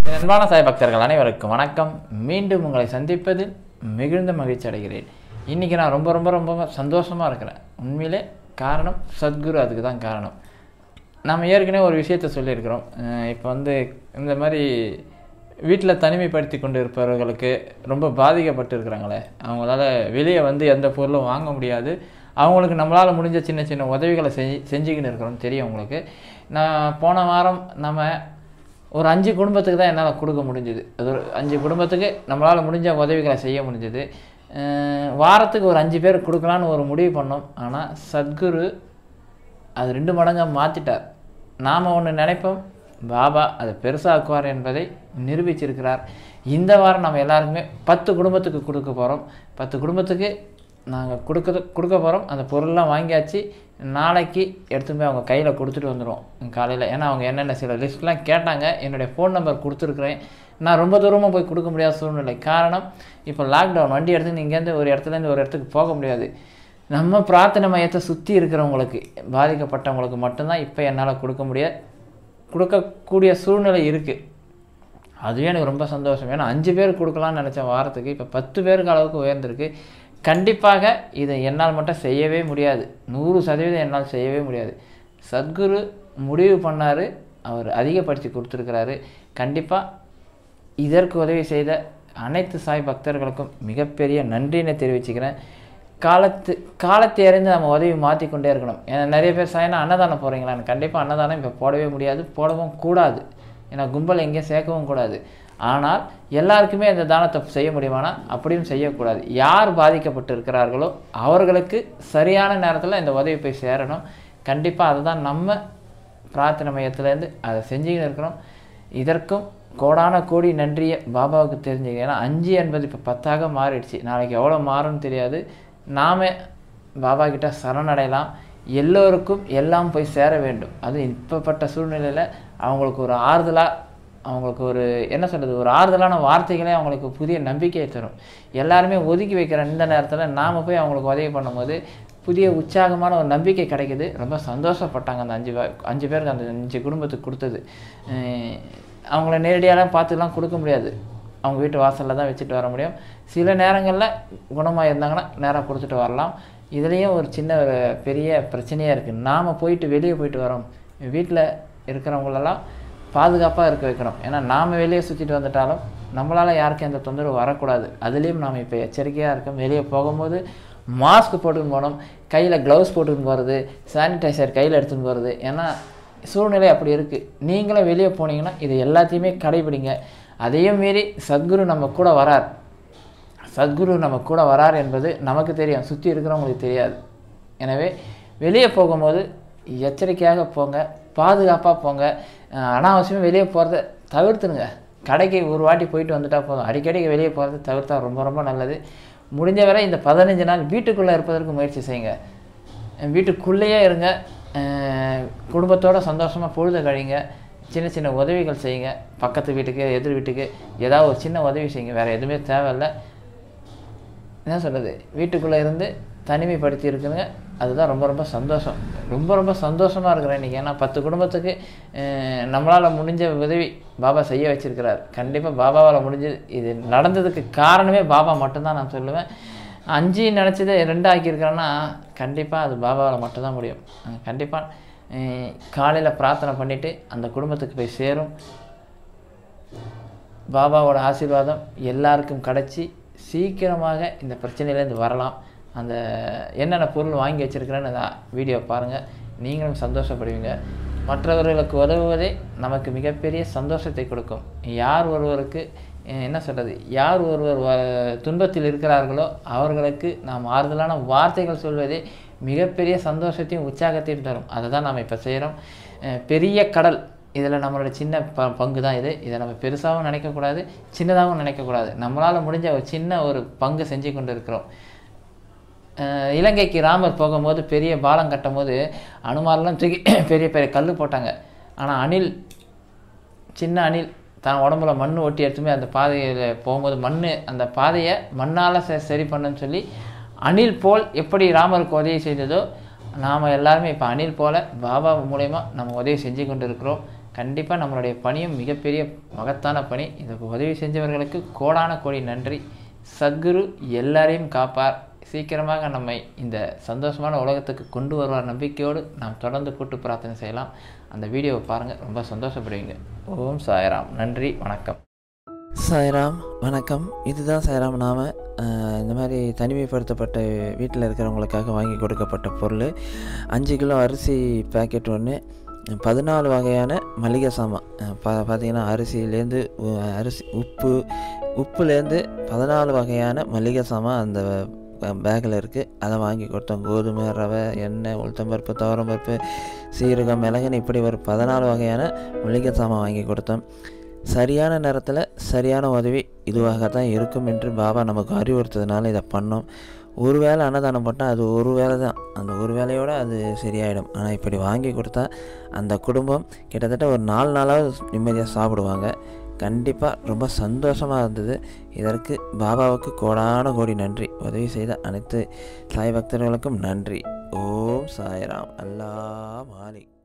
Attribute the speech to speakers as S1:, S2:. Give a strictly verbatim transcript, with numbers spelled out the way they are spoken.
S1: அன்பான சாய் பக்தர்கள் அனைவருக்கும் வணக்கம். மீண்டும் உங்களை சந்திப்பதில் மிகுந்த மகிழ்ச்சி அடைகிறேன். இன்றைக்கி நான் ரொம்ப ரொம்ப ரொம்ப சந்தோஷமாக இருக்கிறேன். உண்மையிலே காரணம் சத்குரு, அதுக்கு தான் காரணம். நம்ம ஏற்கனவே ஒரு விஷயத்த சொல்லியிருக்கிறோம். இப்போ வந்து இந்த மாதிரி வீட்டில் தனிமைப்படுத்தி கொண்டு இருப்பவர்களுக்கு ரொம்ப பாதிக்கப்பட்டு இருக்கிறாங்களே, அவங்களால வெளியே வந்து எந்த பொருளும் வாங்க முடியாது. அவங்களுக்கு நம்மளால் முடிஞ்ச சின்ன சின்ன உதவிகளை செஞ்சு செஞ்சுக்கின்னு இருக்கிறோம் தெரியும் உங்களுக்கு. நான் போன வாரம் நம்ம ஒரு அஞ்சு குடும்பத்துக்கு தான் என்னால் கொடுக்க முடிஞ்சுது. அது ஒரு அஞ்சு குடும்பத்துக்கு நம்மளால் முடிஞ்ச உதவிகளை செய்ய முடிஞ்சுது. வாரத்துக்கு ஒரு அஞ்சு பேர் கொடுக்கலான்னு ஒரு முடிவு பண்ணோம். ஆனால் சத்குரு அது ரெண்டு மடங்காக மாற்றிட்டார். நாம் ஒன்று நினைப்போம், பாபா அதை பெருசாக்குவார் என்பதை நிரூபிச்சிருக்கிறார். இந்த வாரம் நம்ம எல்லாருக்குமே பத்து குடும்பத்துக்கு கொடுக்க போகிறோம். பத்து குடும்பத்துக்கு நாங்கள் கொடுக்க கொடுக்க போகிறோம். அந்த பொருள்லாம் வாங்கியாச்சு. நாளைக்கு எடுத்துன்னு போய் அவங்க கையில் கொடுத்துட்டு வந்துடுவோம் காலையில். ஏன்னா அவங்க என்னென்ன சில லிஸ்ட்லாம் கேட்டாங்க. என்னுடைய ஃபோன் நம்பர் கொடுத்துருக்குறேன். நான் ரொம்ப தூரமாக போய் கொடுக்க முடியாத சூழ்நிலை. காரணம், இப்போ லாக்டவுன். வண்டி எடுத்து இங்கேருந்து ஒரு இடத்துலேருந்து ஒரு இடத்துக்கு போக முடியாது. நம்ம பிரார்த்தனை மையத்தை சுற்றி இருக்கிறவங்களுக்கு, பாதிக்கப்பட்டவங்களுக்கு மட்டும்தான் இப்போ என்னால் கொடுக்க முடியாது கொடுக்கக்கூடிய சூழ்நிலை இருக்குது. அதுவே எனக்கு ரொம்ப சந்தோஷம். ஏன்னா அஞ்சு பேர் கொடுக்கலான்னு நினச்சேன் வாரத்துக்கு, இப்போ பத்து பேருக்கு அளவுக்கு உயர்ந்திருக்கு. கண்டிப்பாக இதை என்னால் மட்டும் செய்யவே முடியாது. நூறு சதவீதம் என்னால் செய்யவே முடியாது. சத்குரு முடிவு பண்ணார், அவர் அதிகப்படுத்தி கொடுத்துருக்கிறாரு. கண்டிப்பாக இதற்கு உதவி செய்த அனைத்து சாய் பக்தர்களுக்கும் மிகப்பெரிய நன்றினை தெரிவிச்சுக்கிறேன். காலத்து காலத்தை அறிந்து நம்ம உதவி மாற்றிக்கொண்டே இருக்கணும். ஏன்னா நிறைய பேர் சாய்னா அன்னதானம் போகிறீங்களான்னு. கண்டிப்பாக அன்னதானம் இப்போ போடவே முடியாது, போடவும் கூடாது. ஏன்னா கும்பல் எங்கேயும் சேர்க்கவும் கூடாது. ஆனால் எல்லாருக்குமே இந்த தானத்தை செய்ய முடியுமானா அப்படியும் செய்யக்கூடாது. யார் பாதிக்கப்பட்டு இருக்கிறார்களோ அவர்களுக்கு சரியான நேரத்தில் இந்த உதவி போய் சேரணும். கண்டிப்பாக அதுதான் நம்ம பிரார்த்தனை மையத்திலேருந்து அதை செஞ்சுக்கிட்டு இருக்கிறோம். இதற்கும் கோடான கோடி நன்றியை பாபாவுக்கு தெரிஞ்சுக்க. ஏன்னா அஞ்சு என்பது இப்போ பத்தாக மாறிடுச்சு. நாளைக்கு எவ்வளோ மாறும்னு தெரியாது. நாம் பாபா கிட்ட சரணடையலாம். எல்லோருக்கும் எல்லாம் போய் சேர வேண்டும். அது இப்போப்பட்ட சூழ்நிலையில் அவங்களுக்கு ஒரு ஆறுதலாக, அவங்களுக்கு ஒரு என்ன சொல்கிறது, ஒரு ஆறுதலான வார்த்தைகளே அவங்களுக்கு புதிய நம்பிக்கையை தரும். எல்லாருமே ஒதுக்கி வைக்கிற இந்த நேரத்தில் நாம் போய் அவங்களுக்கு உதவி பண்ணும்போது புதிய உற்சாகமான ஒரு நம்பிக்கை கிடைக்கிது. ரொம்ப சந்தோஷப்பட்டாங்க அந்த அஞ்சு அஞ்சு பேருக்கு, அந்த அஞ்சு குடும்பத்துக்கு கொடுத்தது. அவங்கள நேரடியாலாம் பார்த்துலாம் கொடுக்க முடியாது. அவங்க வீட்டு வாசலில் தான் வச்சுட்டு வர முடியும். சில நேரங்களில் குணமாக இருந்தாங்கன்னா நேராக கொடுத்துட்டு வரலாம். இதுலேயும் ஒரு சின்ன ஒரு பெரிய பிரச்சனையாக இருக்குது. நாம் போயிட்டு வெளியே போயிட்டு வரோம். வீட்டில் இருக்கிறவங்களெல்லாம் பாதுகாப்பாக இருக்க வைக்கணும். ஏன்னா நாம் வெளியே சுற்றிட்டு வந்துட்டாலும் நம்மளால் யாருக்கும் எந்த தொந்தரவு வரக்கூடாது. அதுலேயும் நாம் இப்போ எச்சரிக்கையாக இருக்கோம். வெளியே போகும்போது மாஸ்க் போட்டுன்னு போகணும், கையில் க்ளவுஸ் போட்டுன்னு போகிறது, சானிடைசர் கையில் எடுத்துன்னு போகிறது. ஏன்னா சூழ்நிலை அப்படி இருக்குது. நீங்களும் வெளியே போனீங்கன்னா இது எல்லாத்தையுமே கடைபிடிங்க. அதையும் மீறி சத்குரு நம்ம கூட வரார். சத்குரு நம்ம கூட வரார் என்பது நமக்கு தெரியும், சுற்றி இருக்கிறவங்களுக்கு தெரியாது. எனவே வெளியே போகும்போது எச்சரிக்கையாக போங்க, பாதுகாப்பாக போங்க. அனாவசியமாக வெளியே போகிறத தவிர்த்துனுங்க. கடைக்கு ஒரு வாட்டி போயிட்டு வந்துட்டால் போதும். அடிக்கடி வெளியே போகிறத தவிர்த்தா ரொம்ப ரொம்ப நல்லது. முடிஞ்ச வரை இந்த பதினஞ்சு நாள் வீட்டுக்குள்ளே இருப்பதற்கு முயற்சி செய்யுங்க. வீட்டுக்குள்ளேயே இருங்க. குடும்பத்தோடு சந்தோஷமாக பொழுத கழிங்க. சின்ன சின்ன உதவிகள் செய்யுங்க. பக்கத்து வீட்டுக்கு, எதிர் வீட்டுக்கு ஏதாவது ஒரு சின்ன உதவி செய்யுங்க. வேறு எதுவுமே தேவையில்லை. என்ன சொல்கிறது, வீட்டுக்குள்ளே இருந்து தனிமைப்படுத்தி இருக்குதுங்க. அதுதான் ரொம்ப ரொம்ப சந்தோஷம். ரொம்ப ரொம்ப சந்தோஷமாக இருக்கிறேன் இன்றைக்கி. ஏன்னா பத்து குடும்பத்துக்கு நம்மளால் முடிஞ்ச உதவி பாபா செய்ய வச்சுருக்கிறார். கண்டிப்பாக பாபாவால் முடிஞ்சது. இது நடந்ததுக்கு காரணமே பாபா மட்டும்தான் நான் சொல்லுவேன். அஞ்சு நினச்சதை ரெண்டு ஆக்கியிருக்கிறேன்னா கண்டிப்பாக அது பாபாவால் மட்டும்தான் முடியும். கண்டிப்பாக காலையில் பிரார்த்தனை பண்ணிவிட்டு அந்த குடும்பத்துக்கு போய் சேரும். பாபாவோட ஆசீர்வாதம் எல்லாருக்கும் கிடச்சி சீக்கிரமாக இந்த பிரச்சனையிலேருந்து வரலாம். அந்த என்னென்ன பொருள் வாங்கி வச்சுருக்கிறேன்னு அந்த வீடியோ பாருங்கள். நீங்களும் சந்தோஷப்படுவீங்க. மற்றவர்களுக்கு உதவுவதே நமக்கு மிகப்பெரிய சந்தோஷத்தை கொடுக்கும். யார் ஒருவருக்கு என்ன சொல்கிறது, யார் ஒருவர் துன்பத்தில் இருக்கிறார்களோ அவர்களுக்கு நாம் ஆறுதலான வார்த்தைகள் சொல்வதே மிகப்பெரிய சந்தோஷத்தையும் உற்சாகத்தையும் தரும். அதை தான் நாம் இப்போ செய்கிறோம். பெரிய கடல், இதில் நம்மளோட சின்ன ப பங்கு தான் இது. இதை நம்ம பெருசாகவும் நினைக்கக்கூடாது, சின்னதாகவும் நினைக்கக்கூடாது. நம்மளால் முடிஞ்ச ஒரு சின்ன ஒரு பங்கு செஞ்சு கொண்டு இருக்கிறோம். இலங்கைக்கு ராமர் போகும்போது பெரிய பாலம் கட்டும் போது அனுமாரெலாம் தூக்கி பெரிய பெரிய கல் போட்டாங்க. ஆனால் அணில், சின்ன அணில் தான் உடம்புல மண் ஒட்டி எடுத்துமே அந்த பாதையில் போகும்போது மண் அந்த பாதையை மண்ணால் சரி பண்ணுன்னு சொல்லி அணில் போல் எப்படி ராமருக்கு உதவி செய்ததோ நாம் எல்லாருமே இப்போ அணில் போல் பாபா மூலயமா நம்ம உதவி செஞ்சு கொண்டு இருக்கிறோம். கண்டிப்பாக நம்மளுடைய பணியும் மிகப்பெரிய மகத்தான பணி. இதுக்கு உதவி செஞ்சவர்களுக்கு கோடான கோடி நன்றி. சத்குரு எல்லாரையும் காப்பார். சீக்கிரமாக நம்மை இந்த சந்தோஷமான உலகத்துக்கு கொண்டு வருவார் நம்பிக்கையோடு நாம் தொடர்ந்து கூட்டு பிரார்த்தனை செய்யலாம். அந்த வீடியோவை பாருங்கள், ரொம்ப சந்தோஷப்படுவீங்க. ஓம் சாய்ராம். நன்றி, வணக்கம்.
S2: சாய்ராம், வணக்கம். இதுதான் சாய்ராம் நாம இந்த மாதிரி தனிமைப்படுத்தப்பட்ட வீட்டில் இருக்கிறவங்களுக்காக வாங்கி கொடுக்கப்பட்ட பொருள். அஞ்சு கிலோ அரிசி பேக்கெட் ஒன்று, பதினாலு வகையான மளிகை சாமான். பா பார்த்திங்கன்னா அரிசியிலேருந்து அரிசி உப்பு உப்புலேருந்து பதினாலு வகையான மளிகை சாமான் அந்த பேக்கில் இருக்குது. அதை வாங்கி கொடுத்தோம். கோதுமை, ரவை, எண்ணெய், உளுத்தம்பருப்பு, துவரம்பருப்பு, சீரகம், மிளகுன்னு இப்படி ஒரு பதினாலு வகையான மளிகை சாமான் வாங்கி கொடுத்தோம். சரியான நேரத்தில் சரியான உதவி இதுவாகத்தான் இருக்கும் என்று பாபா நமக்கு அறிவுறுத்ததுனால இதை பண்ணோம். ஒரு வேளை அன்னதானம் போட்டால் அது ஒரு வேளை தான், அந்த ஒரு வேலையோடு அது சரியாயிடும். ஆனால் இப்படி வாங்கி கொடுத்தா அந்த குடும்பம் கிட்டத்தட்ட ஒரு நாலு நாளாவது நிம்மதியாக சாப்பிடுவாங்க. கண்டிப்பாக ரொம்ப சந்தோஷமாக இருந்தது. இதற்கு பாபாவுக்கு கோடான கோடி நன்றி. உதவி செய்த அனைத்து சாய் பக்தர்களுக்கும் நன்றி. ஓம் சாய்ராம். அல்லாஹ் மாலிக்.